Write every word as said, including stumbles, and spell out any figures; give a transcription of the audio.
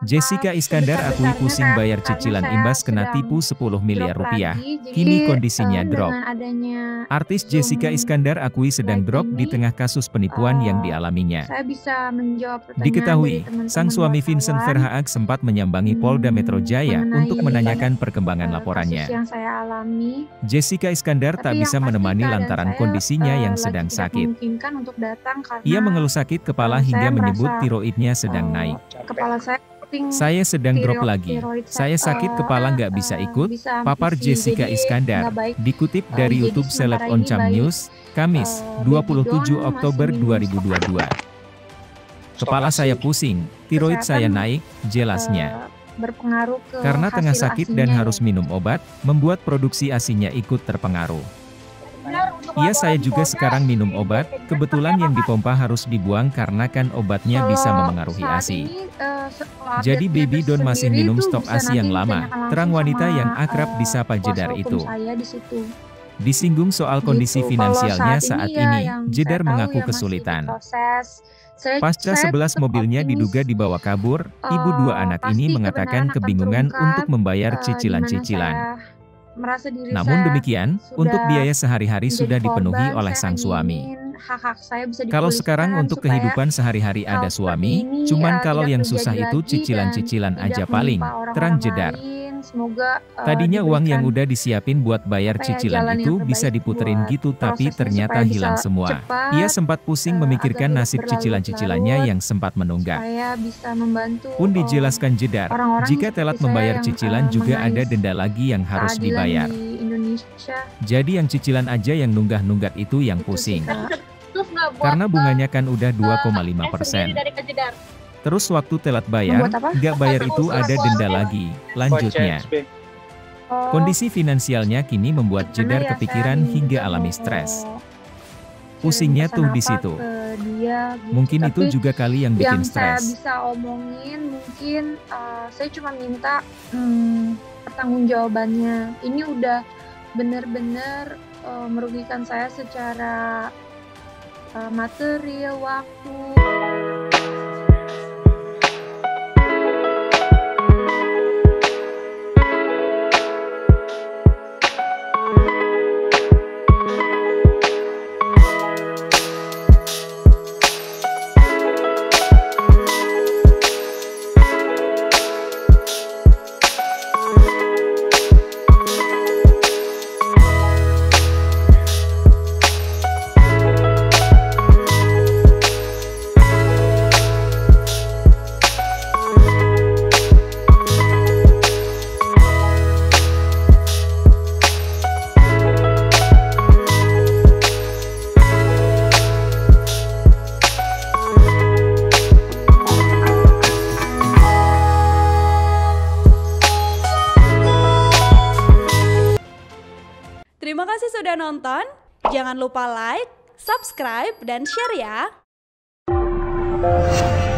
Jessica Iskandar akui pusing bayar cicilan imbas kena tipu sepuluh miliar rupiah. Kini kondisinya drop. Artis Jessica Iskandar akui sedang drop di tengah kasus penipuan yang dialaminya. Saya bisa menjawab pertanyaan Diketahui, dari teman-teman sang suami Vincent wartawan, Verhaagh sempat menyambangi Polda Metro Jaya mengenai, untuk menanyakan perkembangan uh, laporannya. kasus yang saya alami. Jessica Iskandar tak Tapi bisa yang pasti menemani keadaan lantaran saya, kondisinya uh, yang lagi sedang tidak sakit. memungkinkan untuk datang karena, Ia mengeluh sakit kepala uh, hingga saya menyebut merasa, tiroidnya sedang uh, naik. Kepala saya pusing, Saya sedang drop tiroid- lagi. tiroid Saya sakit uh, kepala nggak bisa uh, ikut. bisa Papar ambisi, Jessica jadi Iskandar. nggak baik. Dikutip Uh, dari jadi YouTube Seleb sementara ini Oncam baik. News, Kamis, Uh, dua puluh tujuh Baby Doll Oktober masih dua minum ribu dua puluh dua. Kepala saya pusing, tiroid saya Kesehatan, naik, jelasnya. uh, berpengaruh ke Karena tengah hasil sakit dan ASINya harus ya. minum obat, membuat produksi ASINya ikut terpengaruh. Iya, saya juga sekarang minum obat, kebetulan yang dipompa harus dibuang karena kan obatnya bisa Kalau memengaruhi saat ASI. ini, uh, se- kalau Jadi update-nya Baby Doll masih tersendiri minum itu stok bisa ASI nanti yang lama. ditanyakan Terang langsung wanita sama, yang akrab uh, disapa kuasa Jedar hukum itu. saya di situ. Disinggung soal kondisi Gitu. Kalau finansialnya saat saat ini ya ini, yang Jedar saya tahu mengaku ya masih kesulitan. diproses. Saya, Pasca saya sebelas tetap mobilnya optimis, diduga dibawa kabur, ibu dua uh, anak pasti ini kebenaran mengatakan akan kebingungan terungkap, untuk membayar uh, di mana cicilan-cicilan. saya merasa diri Namun saya demikian, sudah untuk biaya sehari-hari menjadi sudah dipenuhi korban. oleh Saya sang hanya suami. ingin hak-hak saya bisa Kalau sekarang dipulihkan untuk supaya kehidupan sehari-hari hal ada seperti suami, ini cuman uh, kalau tidak yang terjadi susah itu lagi dan cicilan-cicilan tidak aja paling, menimpa terang orang-orang Jedar. lain. Semoga uh, Tadinya uang yang diberikan udah disiapin buat bayar apa ya, cicilan jalan yang itu bisa terbaik diputerin buat gitu tapi prosesnya ternyata supaya bisa hilang semua. cepat, Ia sempat pusing uh, agar memikirkan tidak nasib cicilan-cicilannya berlarut-larut, yang sempat menunggak. supaya bisa membantu Pun uh, dijelaskan Jedar, orang-orang jika seperti telat saya membayar yang cicilan uh, juga ada mengais denda lagi yang harus keadilan dibayar. di Indonesia. Jadi yang cicilan aja yang nunggah-nunggat itu yang Itu sih pusing. Kak. Karena bunganya kan udah dua koma lima persen. Terus waktu telat bayar, Membuat apa? nggak bayar itu ada denda lagi. Lanjutnya, Oh, kondisi finansialnya kini membuat gimana Jedar ya, kepikiran saya hingga juga alami mau stres. kirim Pusingnya pesan tuh di apa situ. ke dia gitu. Mungkin itu Tapi juga kali yang bikin yang saya stres. bisa omongin mungkin uh, saya cuma minta hmm, pertanggungjawabannya. Ini udah benar-benar uh, merugikan saya secara uh, material, waktu. Terima kasih sudah nonton. Jangan lupa like, subscribe, dan share ya.